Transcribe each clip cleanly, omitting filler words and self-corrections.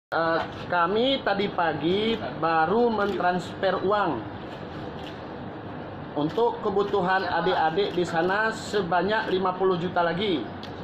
Kami tadi pagi baru mentransfer uang untuk kebutuhan adik-adik di sana sebanyak 50 juta lagi.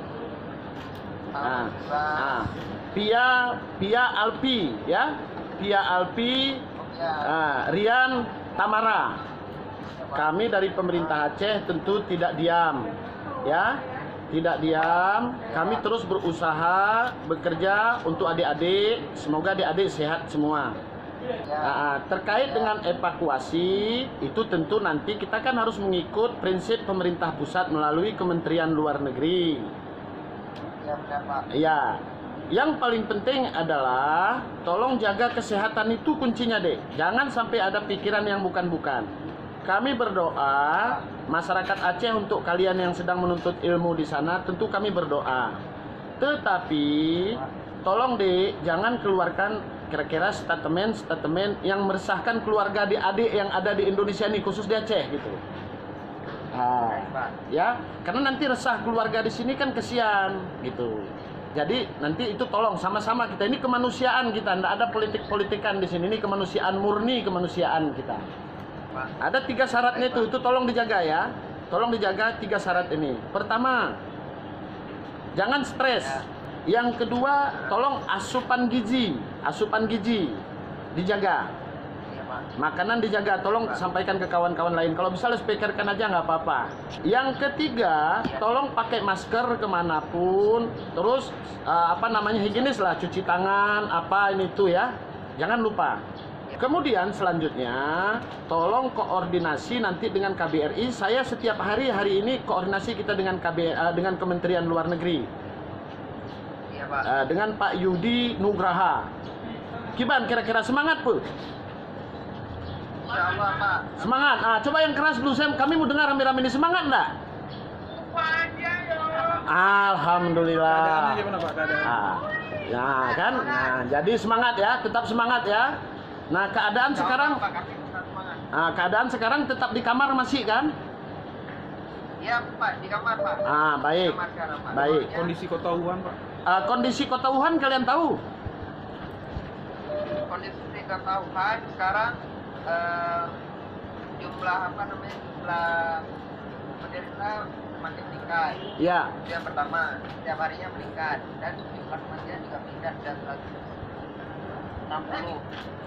Pia Alpi, ya, Pia Alpi, Rian Tamara. Kami dari pemerintah Aceh tentu tidak diam, ya. Tidak diam, kami terus berusaha bekerja untuk adik-adik. Semoga adik-adik sehat semua. Terkait dengan evakuasi, itu tentu nanti kita kan harus mengikut prinsip pemerintah pusat melalui Kementerian Luar Negeri. Ya, yang paling penting adalah tolong jaga kesehatan, itu kuncinya, Dek. Jangan sampai ada pikiran yang bukan-bukan. Kami berdoa, masyarakat Aceh, untuk kalian yang sedang menuntut ilmu di sana, tentu kami berdoa. Tetapi, tolong Dek, jangan keluarkan kira-kira statement yang meresahkan keluarga adik yang ada di Indonesia ini, khusus di Aceh gitu. Ya, karena nanti resah keluarga di sini kan kesian gitu. Jadi nanti itu tolong sama-sama kita, ini kemanusiaan kita, tidak ada politik-politikan di sini, ini kemanusiaan murni, kemanusiaan kita. Ada 3 syaratnya itu tolong dijaga ya. Tolong dijaga 3 syarat ini. Pertama, jangan stres. Yang kedua, tolong asupan gizi dijaga. Makanan dijaga, tolong sampaikan ke kawan-kawan lain. Kalau bisa speakerkan aja nggak apa-apa. Yang ketiga, tolong pakai masker kemanapun. Terus higienis lah, cuci tangan, ini tuh ya. Jangan lupa. Kemudian selanjutnya, tolong koordinasi nanti dengan KBRI. Saya setiap hari ini koordinasi kita dengan dengan Kementerian Luar Negeri. Iya, Pak. Dengan Pak Yudi Nugraha. Kiban, kira-kira semangat, Bu? Insyaallah, Pak. Semangat. Coba yang keras dulu, kami mau dengar rame-rame ini. Semangat enggak? Alhamdulillah. Keadaannya gimana, Pak? Nah, kan? Nah, jadi semangat ya, tetap semangat ya. Nah, keadaan sekarang tetap di kamar masih kan? Iya, Pak, di kamar, Pak. Baik. Di kamar sekarang, Pak. Baik. Kondisi Kota Wuhan, Pak. Kondisi Kota Wuhan kalian tahu? Kondisi Kota Wuhan sekarang jumlah penderita semakin meningkat. Iya. Itu yang pertama, setiap harinya meningkat, dan jumlah kematian juga meningkat dan 160.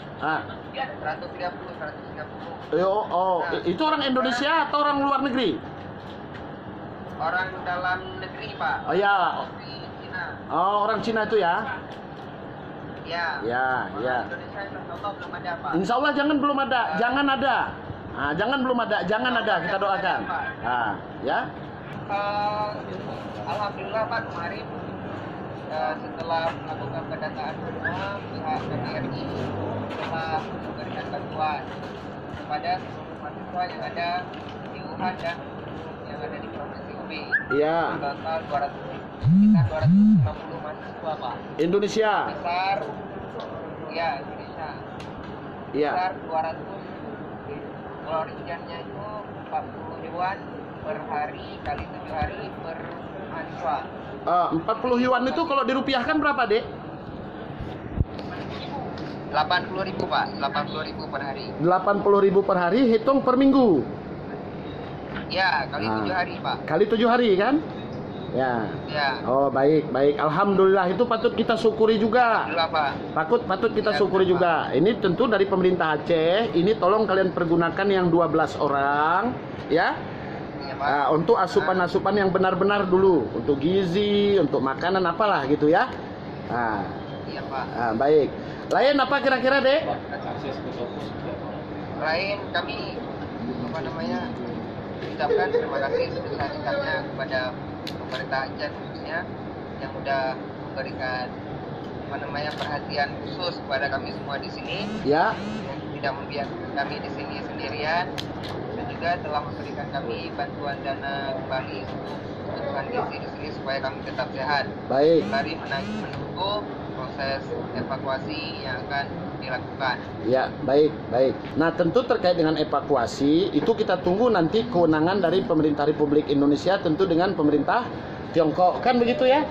130. Itu orang Indonesia atau orang luar negeri? Orang dalam negeri, Pak. Oh ya. Di Cina. Oh, orang Cina itu ya? Ya. Ya. Indonesia insya Allah belum ada, Pak. Insya Allah jangan belum ada, jangan ada. Jangan ada, kita doakan. Ya. Alhamdulillah, Pak, kemarin setelah melakukan pendataan semua, pihak KBRI telah memberikan bantuan kepada seluruh mahasiswa yang ada di Wuhan dan yang ada di Provinsi Hubei. Iya. Total 250 mahasiswa, Pak. Indonesia. Besar, ya, Indonesia. Iya. Besar 200, kalau rinciannya itu 40 yuan per hari kali 7 hari per mahasiswa. 40 yuan itu kalau dirupiahkan berapa, Dek? 80.000, Pak. 80.000 per hari. 80.000 per hari, hitung per minggu. Ya, kali 7 hari, Pak. Kali 7 hari kan? Ya. Oh, baik. Alhamdulillah, itu patut kita syukuri juga. Alhamdulillah, Pak. Patut kita syukuri juga. Ini tentu dari pemerintah Aceh. Ini tolong kalian pergunakan yang 12 orang, ya. Untuk asupan yang benar-benar dulu, untuk gizi, untuk makanan apalah gitu ya. Iya, Pak. Baik. Lain apa kira-kira, Dek? Lain kami ucapkan terima kasih sebesar-besarnya kepada pemerintah Aceh khususnya yang sudah memberikan perhatian khusus kepada kami semua di sini. Ya. Yang tidak membiarkan kami di sini sendirian, dan juga telah memberikan kami bantuan dana kembali untuk kebutuhan gizi di sini supaya kami tetap sehat. Baik. Mari menunggu proses evakuasi yang akan dilakukan. Ya, baik. Nah, tentu terkait dengan evakuasi itu kita tunggu nanti kewenangan dari pemerintah Republik Indonesia tentu dengan pemerintah Tiongkok, kan begitu ya?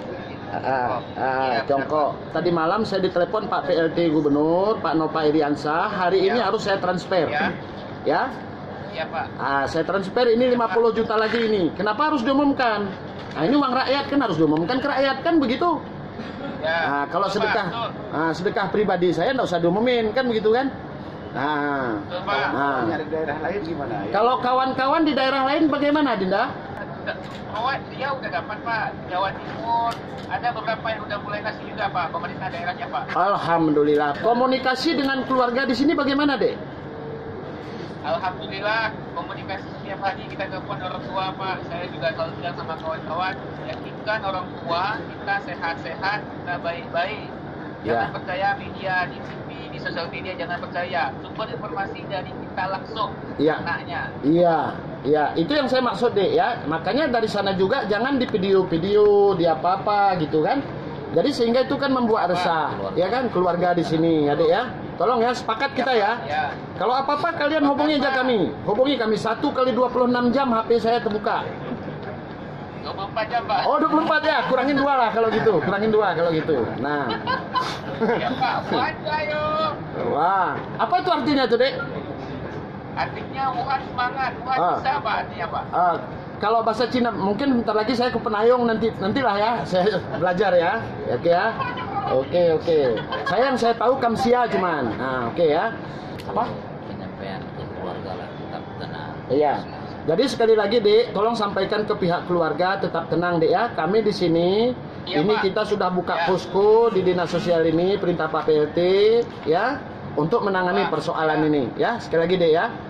Congko. Tadi malam saya ditelepon Pak PLT Gubernur, Pak Nova Iriansyah. Hari ini harus saya transfer. Ya? Iya, Pak. Saya transfer ini 50 juta lagi ini. Kenapa harus diumumkan? Nah, ini uang rakyat kan harus diumumkan ke rakyat kan begitu? Ya. Kalau Betul, sedekah, Pak, betul. sedekah pribadi saya nggak usah diumumin kan begitu kan? Betul, Pak. Nyari daerah lain gimana? Kalau kawan-kawan di daerah lain bagaimana, Dinda? Oh, dia udah dapat, Pak. Jawa Timur. Ada beberapa yang udah mulai kasih juga, Pak. Pemerintah daerahnya, Pak. Alhamdulillah. Komunikasi dengan keluarga di sini bagaimana, Dek? Alhamdulillah, komunikasi setiap hari kita telepon orang tua, Pak. Saya juga kalau bilang sama kawan-kawan, yakinkan orang tua kita sehat-sehat, kita baik-baik. Jangan percaya media di TV, di sosial media, jangan percaya. Sumber informasi dari kita langsung, anaknya. Iya, itu yang saya maksud, Dek, ya. Makanya dari sana juga jangan di video-video, di apa-apa gitu kan. Jadi sehingga itu kan membuat resah, ya kan, keluarga di sini, ya, Dek, ya. Tolong ya, sepakat kita ya. Kalau apa-apa kalian hubungi aja kami. Hubungi kami 1 kali 26 jam HP saya terbuka. 24 jam, Pak. Oh, 24 ya. Kurangin 2 lah kalau gitu. Kurangin 2 kalau gitu. Nah. Ya, Pak. Wuhan, ayo. Wah, apa itu artinya tuh, Dek? Artinya Wuhan semangat. Wuhan bisa, Pak. Artinya, Pak. Kalau bahasa Cina mungkin bentar lagi saya ke Penayong nantilah ya. Saya belajar ya. Oke ya. Oke. Saya tahu Kamsia cuman. Nah, oke ya. Apa? Penyampaian ke keluarga lah, tetap tenang. Iya. Jadi sekali lagi, Dek, tolong sampaikan ke pihak keluarga tetap tenang, Dek, ya. Kami di sini ini Pak. kita sudah buka posko di Dinas Sosial ini, perintah Pak PLT ya, untuk menangani persoalan ini ya. Sekali lagi, Dek, ya.